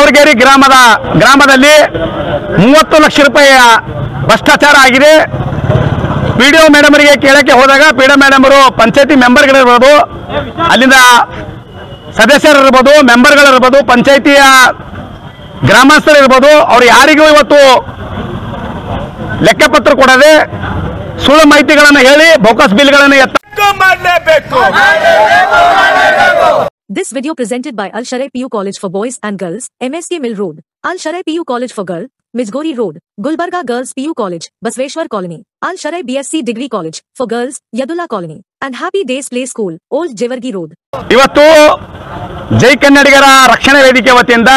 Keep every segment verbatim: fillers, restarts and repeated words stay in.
ತಾವರ್ಗೇರಿ ಗ್ರಾಮದ ಗ್ರಾಮದಲ್ಲಿ ಮೂವತ್ತು ಲಕ್ಷ ರೂಪಾಯಿ ಭ್ರಷ್ಟಾಚಾರ ಆಗಿದೆ. ಪಿಡಿಒ ಮೇಡಮರಿಗೆ ಕೇಳಕ್ಕೆ ಹೋದಾಗ ಪಿಡಿಒ ಮೇಡಮರು ಪಂಚಾಯತಿ ಮೆಂಬರ್ಗಳಿರ್ಬೋದು, ಅಲ್ಲಿಂದ ಸದಸ್ಯರಿರ್ಬೋದು, ಮೆಂಬರ್ಗಳಿರ್ಬೋದು, ಪಂಚಾಯತಿಯ ಗ್ರಾಮಸ್ಥರಿರ್ಬೋದು, ಅವ್ರು ಯಾರಿಗೂ ಇವತ್ತು ಲೆಕ್ಕಪತ್ರ ಕೊಡದೆ ಸುಳ್ಳು ಮಾಹಿತಿಗಳನ್ನು ಹೇಳಿ ಬೋಕಸ್ ಬಿಲ್ಗಳನ್ನು ಎತ್ತ ಮಾಡಲೇಬೇಕು. This video presented by Al Sharai P U College for Boys and Girls, M S K Mill Road, Al Sharai P U College for Girl, Mijgori Road, Gulbarga Girls P U College, Basveshwar Colony, Al Sharai B S c Degree College for Girls, Yadulla Colony, and Happy Days Play School, Old Tavergera Road. ಇವತ್ತು ಜೈ ಕನ್ನಡಿಗರ ರಕ್ಷಣೆ ವೇದಿಕೆ ವತಿಯಿಂದ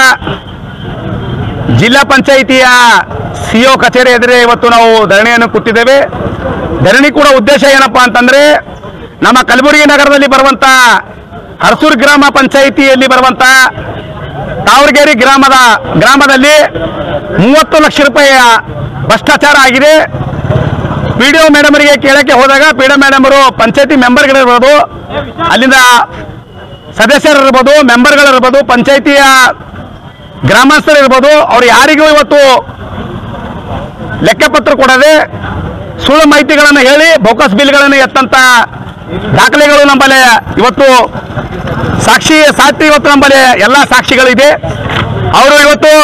ಜಿಲ್ಲಾ ಪಂಚಾಯಿತಿಯ CO ಕಚೇರಿ ಎದುರೇ ಇವತ್ತು ನಾವು ಧರಣಿಯನ್ನು ಕೂತಿದ್ದೇವೆ. ಧರಣಿ ಕೂಡ ಉದ್ದೇಶ ಏನಪ್ಪಾ ಅಂತಂದ್ರೆ, ನಮ್ಮ ಕಲಬುರಗಿ ನಗರದಲ್ಲಿ ಬರುವಂತ ಹರಸೂರು ಗ್ರಾಮ ಪಂಚಾಯಿತಿಯಲ್ಲಿ ಬರುವಂತ ತಾವರ್ಗೇರಿ ಗ್ರಾಮದ ಗ್ರಾಮದಲ್ಲಿ ಮೂವತ್ತು ಲಕ್ಷ ರೂಪಾಯಿ ಭ್ರಷ್ಟಾಚಾರ ಆಗಿದೆ. ಪಿಡಿಒ ಮೇಡಮರಿಗೆ ಕೇಳಕ್ಕೆ ಹೋದಾಗ ಪಿಡಿಒ ಮೇಡಮರು ಪಂಚಾಯತಿ ಮೆಂಬರ್ಗಳಿರ್ಬೋದು, ಅಲ್ಲಿಂದ ಸದಸ್ಯರಿರ್ಬೋದು, ಮೆಂಬರ್ಗಳಿರ್ಬೋದು, ಪಂಚಾಯತಿಯ ಗ್ರಾಮಸ್ಥರಿರ್ಬೋದು, ಅವ್ರು ಯಾರಿಗೂ ಇವತ್ತು ಲೆಕ್ಕಪತ್ರ ಕೊಡದೆ ಸುಳ್ಳು ಮಾಹಿತಿಗಳನ್ನು ಹೇಳಿ ಬೋಕಸ್ ಬಿಲ್ಗಳನ್ನು ಎತ್ತಂತ ದಾಖಲೆಗಳು ನಮ್ಮಲ್ಲಿ ಇವತ್ತು ಸಾಕ್ಷಿ ಸಾಕ್ಷಿ ಇವತ್ತು ನಮ್ಮಲ್ಲಿ ಎಲ್ಲ ಸಾಕ್ಷಿಗಳಿದೆ. ಅವರು ಇವತ್ತು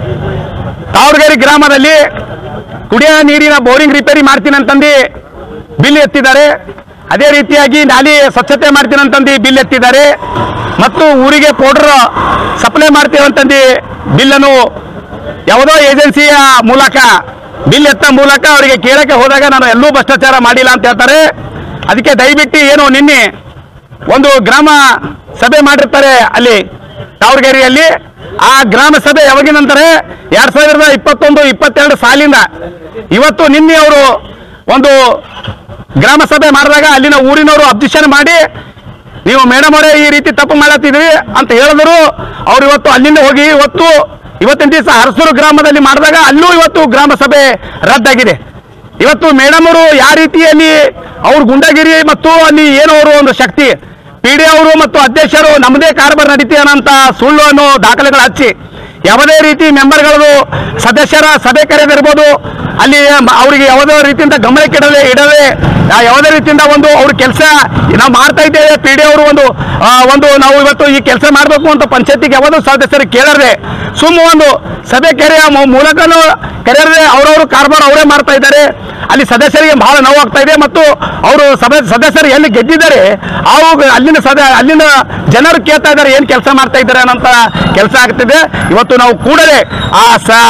ತಾವರ್ಗೇರಿ ಗ್ರಾಮದಲ್ಲಿ ಕುಡಿಯುವ ನೀರಿನ ಬೋರಿಂಗ್ ರಿಪೇರಿ ಮಾಡ್ತೀನಿ ಅಂತಂದು ಬಿಲ್ ಎತ್ತಿದ್ದಾರೆ. ಅದೇ ರೀತಿಯಾಗಿ ನಾಲಿ ಸ್ವಚ್ಛತೆ ಮಾಡ್ತೀನಿ ಅಂತಂದು ಬಿಲ್ ಎತ್ತಿದ್ದಾರೆ. ಮತ್ತು ಊರಿಗೆ ಪೌಡರ್ ಸಪ್ಲೈ ಮಾಡ್ತೀವಿ ಅಂತಂದು ಬಿಲ್ಲನ್ನು ಯಾವುದೋ ಏಜೆನ್ಸಿಯ ಮೂಲಕ ಬಿಲ್ ಎತ್ತ ಮೂಲಕ ಅವರಿಗೆ ಕೇಳಕ್ಕೆ ಹೋದಾಗ ನಾನು ಎಲ್ಲೂ ಭ್ರಷ್ಟಾಚಾರ ಮಾಡಿಲ್ಲ ಅಂತ ಹೇಳ್ತಾರೆ. ಅದಕ್ಕೆ ದಯವಿಟ್ಟು ಏನು ನಿನ್ನೆ ಒಂದು ಗ್ರಾಮ ಸಭೆ ಮಾಡಿರ್ತಾರೆ ಅಲ್ಲಿ ತಾವರ್ಗೇರಿಯಲ್ಲಿ. ಆ ಗ್ರಾಮ ಸಭೆ ಯಾವಾಗಿನಂತಾರೆ ಎರಡ್ ಸಾವಿರದ ಇಪ್ಪತ್ತೊಂದು ಇಪ್ಪತ್ತೆರಡು ಸಾಲಿಂದ ಇವತ್ತು ನಿನ್ನೆ ಅವರು ಒಂದು ಗ್ರಾಮ ಸಭೆ ಮಾಡಿದಾಗ ಅಲ್ಲಿನ ಊರಿನವರು ಅಬ್ಜೆಕ್ಷನ್ ಮಾಡಿ, ನೀವು ಮೇಡಮ್ ಅವರೇ ಈ ರೀತಿ ತಪ್ಪು ಮಾಡತ್ತಿದ್ರಿ ಅಂತ ಹೇಳಿದ್ರು. ಅವ್ರು ಇವತ್ತು ಅಲ್ಲಿಂದ ಹೋಗಿ ಇವತ್ತು ಇವತ್ತಿನ ದಿವಸ ಹರಸೂರು ಗ್ರಾಮದಲ್ಲಿ ಮಾಡಿದಾಗ ಅಲ್ಲೂ ಇವತ್ತು ಗ್ರಾಮ ಸಭೆ ರದ್ದಾಗಿದೆ. ಇವತ್ತು ಮೇಡಮ್ ಅವರು ಯಾವ ರೀತಿಯಲ್ಲಿ ಅವ್ರ ಗುಂಡಗಿರಿ ಮತ್ತು ಅಲ್ಲಿ ಏನೋ ಅವರು ಒಂದು ಶಕ್ತಿ ಪಿಡಿ ಅವರು ಮತ್ತು ಅಧ್ಯಕ್ಷರು ನಮ್ಮದೇ ಕಾರ್ಬಾರ್ ನಡೀತಿ ಅನ್ನೋಂಥ ಸುಳ್ಳು ಅನ್ನೋ ದಾಖಲೆಗಳು ಹಚ್ಚಿ ಯಾವುದೇ ರೀತಿ ಮೆಂಬರ್ಗಳು ಸದಸ್ಯರ ಸಭೆ ಕರೆದಿರ್ಬೋದು, ಅಲ್ಲಿ ಅವರಿಗೆ ಯಾವುದೇ ರೀತಿಯಿಂದ ಗಮನಕ್ಕೆ ಇಡದೆ ಇಡದೆ ಯಾವುದೇ ರೀತಿಯಿಂದ ಒಂದು ಅವ್ರ ಕೆಲಸ ನಾವು ಮಾಡ್ತಾ ಇದ್ದೇವೆ. ಪಿ ಡಿ ಅವರು ಒಂದು ಒಂದು ನಾವು ಇವತ್ತು ಈ ಕೆಲಸ ಮಾಡಬೇಕು ಅಂತ ಪಂಚಾಯತಿಗೆ ಯಾವುದೋ ಸದಸ್ಯರು ಕೇಳದೆ ಸುಮ್ಮ ಒಂದು ಸಭೆ ಕರೆಯ ಮೂಲಕನೂ ಕರೆಯದೆ ಅವರವರು ಕಾರ್ಬಾರ್ ಅವರೇ ಮಾಡ್ತಾ ಇದ್ದಾರೆ. ಅಲ್ಲಿ ಸದಸ್ಯರಿಗೆ ಬಹಳ ನೋವಾಗ್ತಾ ಇದೆ. ಮತ್ತು ಅವರು ಸಭೆ ಸದಸ್ಯರು ಎಲ್ಲಿ ಗೆದ್ದಿದ್ದಾರೆ ಅವು ಅಲ್ಲಿನ ಸದ ಅಲ್ಲಿನ ಜನರು ಕೇಳ್ತಾ ಇದ್ದಾರೆ ಏನು ಕೆಲಸ ಮಾಡ್ತಾ ಇದ್ದಾರೆ ಅನ್ನೋಂಥ ಕೆಲಸ ಆಗ್ತಿದೆ. ಇವತ್ತು ನಾವು ಕೂಡಲೇ ಆ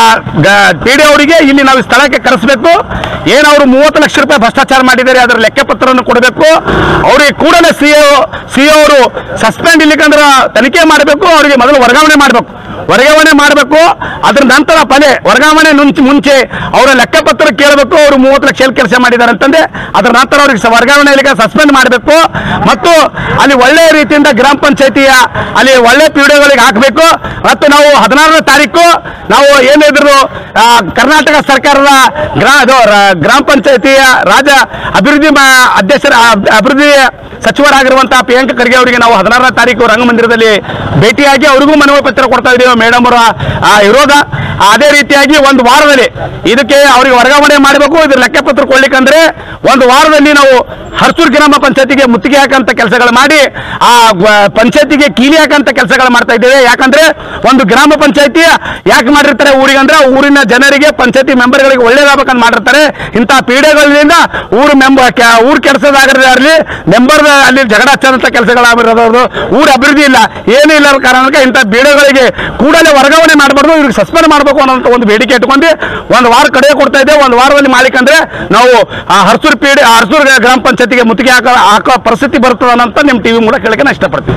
ಪಿ ಡಿ ಅವರಿಗೆ ಇಲ್ಲಿ ನಾವು ಸ್ಥಳಕ್ಕೆ ಕರೆಸಬೇಕು. ಏನು ಅವರು ಮೂವತ್ತು ಲಕ್ಷ ರೂಪಾಯಿ ಭ್ರಷ್ಟಾಚಾರ ಮಾಡಿದ್ದಾರೆ ಅದರ ಲೆಕ್ಕಪತ್ರವನ್ನು ಕೊಡಬೇಕು. ಅವರಿಗೆ ಕೂಡಲೇ ಸಿಒ ಸಿಒ ಅವರು ಸಸ್ಪೆಂಡ್ ಇಲ್ಲಿಕಂದ್ರೆ ತನಿಖೆ ಮಾಡಬೇಕು. ಅವರಿಗೆ ಮೊದಲು ವರ್ಗಾವಣೆ ಮಾಡಬೇಕು ವರ್ಗಾವಣೆ ಮಾಡಬೇಕು ಅದ್ರ ನಂತರ ಪದೇ ವರ್ಗಾವಣೆ ಮುಂಚೆ ಅವರ ಲೆಕ್ಕಪತ್ರ ಕೇಳಬೇಕು. ಅವರು ಮೂವತ್ತು ಲಕ್ಷ ಎಲ್ಲಿ ಕೆಲಸ ಮಾಡಿದ್ದಾರೆ ಅಂತಂದ್ರೆ ಅದರ ನಂತರ ಅವ್ರಿಗೆ ವರ್ಗಾವಣೆ ಸಸ್ಪೆಂಡ್ ಮಾಡಬೇಕು. ಮತ್ತು ಅಲ್ಲಿ ಒಳ್ಳೆಯ ರೀತಿಯಿಂದ ಗ್ರಾಮ ಪಂಚಾಯತಿಯ ಅಲ್ಲಿ ಒಳ್ಳೆ ಪಿಡಿಒಗಳಿಗೆ ಹಾಕಬೇಕು. ಮತ್ತು ನಾವು ಹದಿನಾರನೇ ತಾರೀಕು ನಾವು ಏನಿದ್ರು ಕರ್ನಾಟಕ ಸರ್ಕಾರದ ಗ್ರಾ ಗ್ರಾಮ ಪಂಚಾಯತಿಯ ರಾಜ್ಯ ಅಭಿವೃದ್ಧಿ ಅಧ್ಯಕ್ಷರ ಅಭಿವೃದ್ಧಿ ಸಚಿವರಾಗಿರುವಂತಹ ಪ್ರಿಯಾಂಕ ಖರ್ಗೆ ಅವರಿಗೆ ನಾವು ಹದಿನಾರನೇ ತಾರೀಕು ರಂಗಮಂದಿರದಲ್ಲಿ ಭೇಟಿಯಾಗಿ ಅವರಿಗೂ ಮನವಿ ಪತ್ರ ಕೊಡ್ತಾ ಇದ್ದೀವಿ ಮೇಡಮ್ ಅವರ ವಿರೋಧ. ಅದೇ ರೀತಿಯಾಗಿ ಒಂದು ವಾರದಲ್ಲಿ ಇದಕ್ಕೆ ಅವರಿಗೆ ವರ್ಗಾವಣೆ ಮಾಡಬೇಕು. ಇದ್ರ ಲೆಕ್ಕಪತ್ರ ಕೊಡ್ಲಿಕ್ಕಂದ್ರೆ ಒಂದು ವಾರದಲ್ಲಿ ನಾವು ಹರಸೂರು ಗ್ರಾಮ ಪಂಚಾಯತಿಗೆ ಮುತ್ತಿಗೆ ಹಾಕಂತ ಕೆಲಸಗಳು ಮಾಡಿ ಆ ಪಂಚಾಯತಿಗೆ ಕೀಲಿ ಹಾಕಂತ ಕೆಲಸಗಳು ಮಾಡ್ತಾ ಇದ್ದೇವೆ. ಯಾಕಂದ್ರೆ ಒಂದು ಗ್ರಾಮ ಪಂಚಾಯತಿ ಯಾಕೆ ಮಾಡಿರ್ತಾರೆ ಊರಿಗಂದ್ರೆ ಊರಿನ ಜನರಿಗೆ ಪಂಚಾಯತಿ ಮೆಂಬರ್ಗಳಿಗೆ ಒಳ್ಳೇದಾಗಬೇಕಂತ ಮಾಡಿರ್ತಾರೆ. ಇಂತಹ ಪೀಡೆಗಳಿಂದ ಊರು ಮೆಂಬರ್ ಊರು ಕೆಲಸದಾಗಲಿ ಮೆಂಬರ್ ಅಲ್ಲಿ ಜಗಳ ಹಚ್ಚಂತ ಕೆಲಸಗಳಾಗಿರೋದು ಊರ ಅಭಿವೃದ್ಧಿ ಇಲ್ಲ ಏನೂ ಇಲ್ಲ ಕಾರಣಕ್ಕೆ ಇಂಥ ಬೀಡೆಗಳಿಗೆ ಕೂಡಲೇ ವರ್ಗಾವಣೆ ಮಾಡಬಾರ್ದು, ಇವ್ರಿಗೆ ಸಸ್ಪೆಂಡ್ ಮಾಡಬೇಕು ಅನ್ನೋ ಒಂದು ಬೇಡಿಕೆ ಇಟ್ಕೊಂಡು ಒಂದು ವಾರ ಕಡೆ ಕೊಡ್ತಾ ಇದ್ದೇವೆ. ಒಂದು ವಾರದಲ್ಲಿ ಮಾಡಿಕಂದ್ರೆ ನಾವು ಹರಸೂರು ಪೀಡೆ ಹರಸೂರು ಗ್ರಾಮ ಪಂಚಾಯತಿಗೆ ಮುತ್ತಿಗೆ ಹಾಕೋ ಹಾಕೋ ಪರಿಸ್ಥಿತಿ ಬರ್ತದೆ ಅಂತ ನಿಮ್ಮ ಟಿವಿ ಮೂಲಕ ಹೇಳಕ್ಕೆ ನಾನು ಇಷ್ಟಪಡ್ತೀನಿ.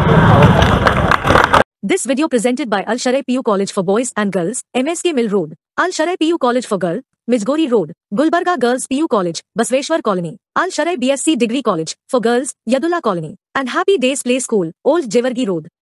This video presented by Al Sharai P U College for Boys and Girls, M S K Mill Road, Al Sharai P U College for Girl, Mijgori Road, Gulbarga Girls P U College, Basveshwar Colony, Al Sharai B S c Degree College for Girls, Yadulla Colony, and Happy Days Play School, Old Tavergera Road.